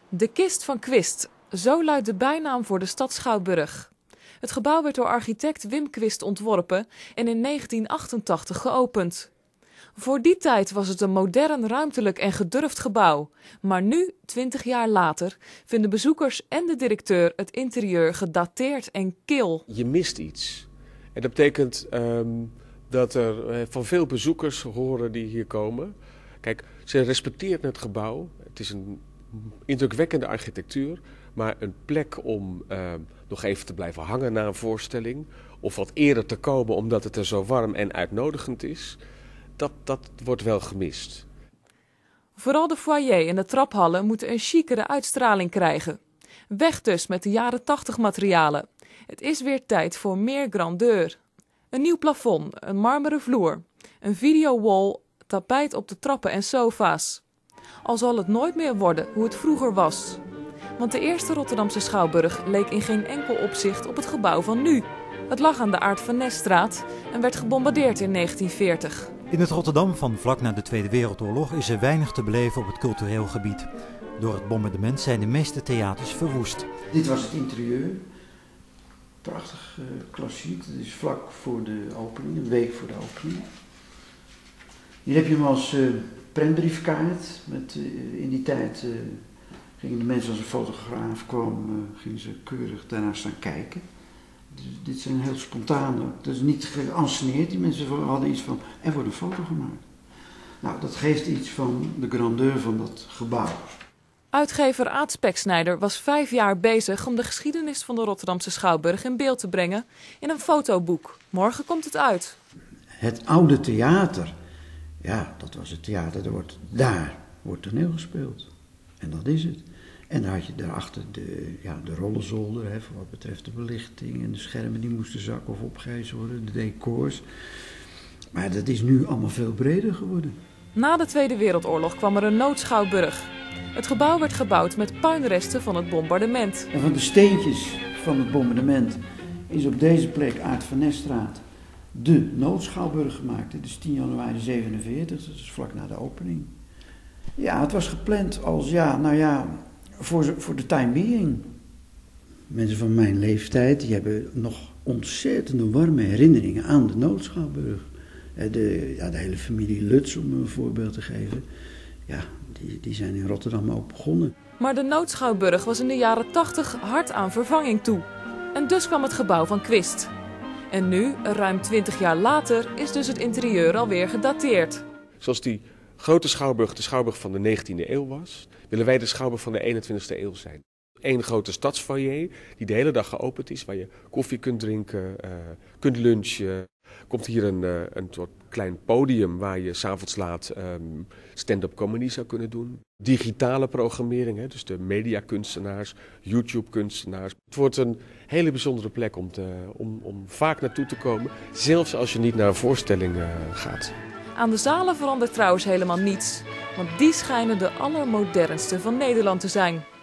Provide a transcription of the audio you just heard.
De Kist van Quist, zo luidt de bijnaam voor de stad Schouwburg. Het gebouw werd door architect Wim Quist ontworpen en in 1988 geopend. Voor die tijd was het een modern, ruimtelijk en gedurfd gebouw. Maar nu, 20 jaar later, vinden bezoekers en de directeur het interieur gedateerd en kil. Je mist iets. En dat betekent dat er van veel bezoekers horen die hier komen. Kijk, ze respecteert het gebouw. Het is een indrukwekkende architectuur. Maar een plek om nog even te blijven hangen na een voorstelling. Of wat eerder te komen omdat het er zo warm en uitnodigend is. Dat wordt wel gemist. Vooral de foyer en de traphallen moeten een chicere uitstraling krijgen. Weg dus met de jaren 80 materialen. Het is weer tijd voor meer grandeur. Een nieuw plafond, een marmeren vloer, een videowall, tapijt op de trappen en sofa's. Al zal het nooit meer worden hoe het vroeger was. Want de eerste Rotterdamse Schouwburg leek in geen enkel opzicht op het gebouw van nu. Het lag aan de Aart van Nesstraat en werd gebombardeerd in 1940. In het Rotterdam van vlak na de Tweede Wereldoorlog is er weinig te beleven op het cultureel gebied. Door het bombardement zijn de meeste theaters verwoest. Dit was het interieur. Prachtig klassiek. Het is vlak voor de opening, een week voor de opening. Hier heb je hem als prentbriefkaart. In die tijd gingen de mensen als een fotograaf kwam, gingen ze keurig daarnaar staan kijken. Dus dit zijn heel spontane, dat is niet geanceneerd. Die mensen hadden iets van, er wordt een foto gemaakt. Nou, dat geeft iets van de grandeur van dat gebouw. Uitgever Aad Speksnijder was 5 jaar bezig om de geschiedenis van de Rotterdamse Schouwburg in beeld te brengen in een fotoboek. Morgen komt het uit. Het oude theater, ja, dat was het theater, daar wordt toneel gespeeld. En dat is het. En dan had je daarachter de rollenzolder, voor wat betreft de belichting en de schermen die moesten zakken of opgehezen worden, de decors. Maar dat is nu allemaal veel breder geworden. Na de Tweede Wereldoorlog kwam er een noodschouwburg. Het gebouw werd gebouwd met puinresten van het bombardement. En van de steentjes van het bombardement is op deze plek, Aart van Nesstraat, de noodschouwburg gemaakt. Dit is 10 januari 1947, dat is vlak na de opening. Ja, het was gepland als, voor de time being. Mensen van mijn leeftijd, die hebben nog ontzettende warme herinneringen aan de noodschouwburg. De hele familie Lutz, om een voorbeeld te geven, ja, die zijn in Rotterdam ook begonnen. Maar de noodschouwburg was in de jaren 80 hard aan vervanging toe. En dus kwam het gebouw van Quist. En nu, ruim 20 jaar later, is dus het interieur alweer gedateerd. Zoals die grote schouwburg de schouwburg van de 19e eeuw was, willen wij de schouwburg van de 21e eeuw zijn. Eén grote stadsfoyer die de hele dag geopend is, waar je koffie kunt drinken, kunt lunchen. Komt hier een soort klein podium waar je 's avonds laat stand-up comedy zou kunnen doen. Digitale programmering, dus de mediakunstenaars, YouTube-kunstenaars. Het wordt een hele bijzondere plek om vaak naartoe te komen, zelfs als je niet naar een voorstelling gaat. Aan de zalen verandert trouwens helemaal niets, want die schijnen de allermodernste van Nederland te zijn.